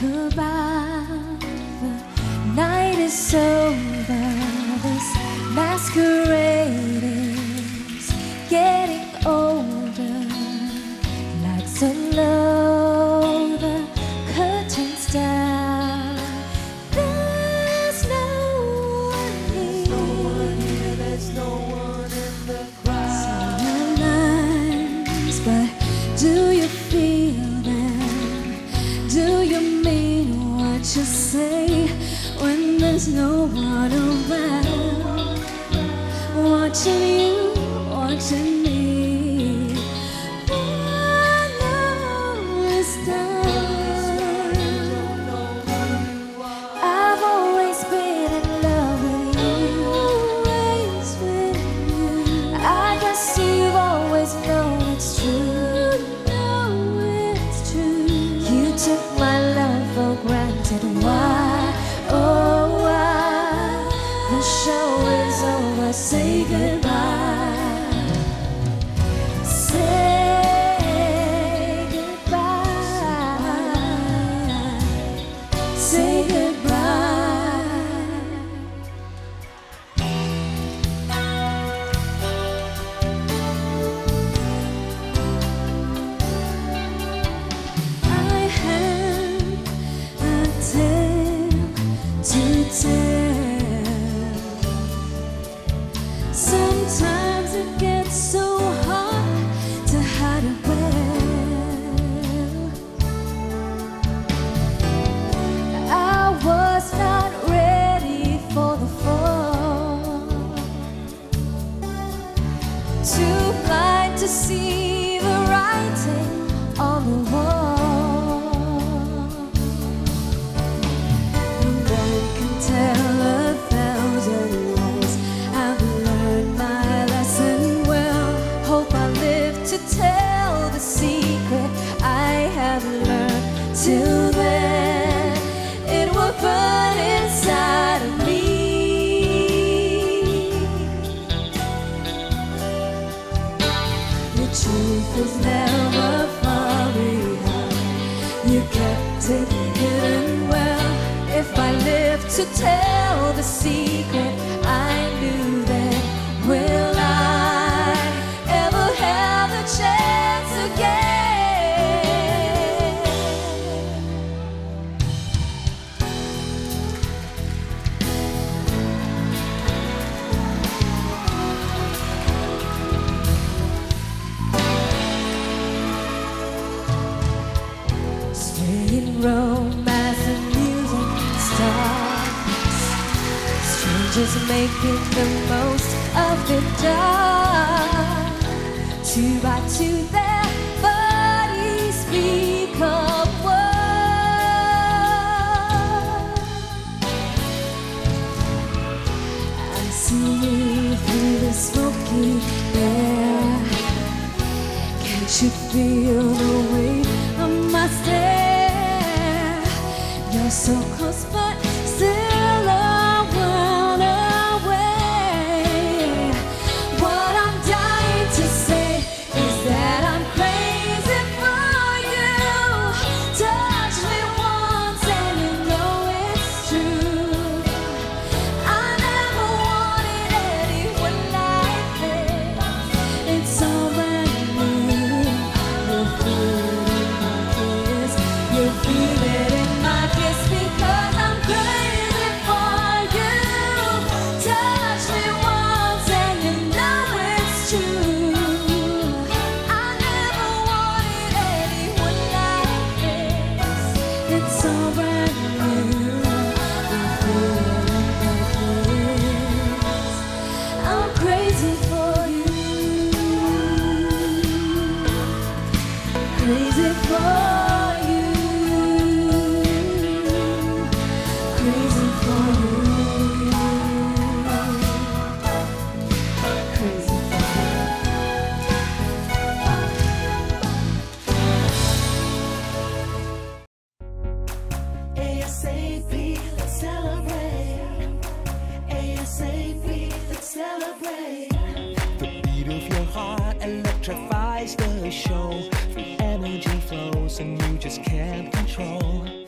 goodbye. The night is over. This masquerade is getting older. Lights are low, the curtains down. There's no one here. There's no one in the crowd. Say your lines, but do you feel them? Do you mean what you say when there's no one around? Watching you, watching me. When all is done, I've always been in love with you. Always with you. I guess you've always known it's true. Know it's true. You took my love for granted. Why? Oh, why? The show is over. Say goodbye. Say goodbye. Say goodbye. I have a tale to tell. Sometimes it gets so hard to hide it well. I was not ready for the fall. Too blind to see the writing on the wall. No one can tell 1,000 lies. I've learned my lesson well. Hope I live to tell the secret I have learned. Till then, it will burn inside of me. The truth is never far behind. You kept it hidden well. If I live to tell the secret I knew then, will I ever have the chance again? Stay in Rome as the music starts. Strangers making the most of the dark. Two by two their bodies become one. I see you through the smoky air. Can't you feel the weight of my stare? You're so close but still a world away. What I'm dying to say is that I'm crazy for you. Touch me once and you know it's true. I never wanted anyone like this. It's all brand new. You feel it in my kiss. You feel it in my kiss because I'm crazy for you. Touch me once and you know it's true. I never wanted anyone like this. It's all brand new. You feel it in my kiss. I'm crazy for you. Crazy for you. Crazy for you. Crazy for you. ASAP, let's celebrate. ASAP, let's celebrate. The beat of your heart electrifies the show. Free energy flows and you just can't control.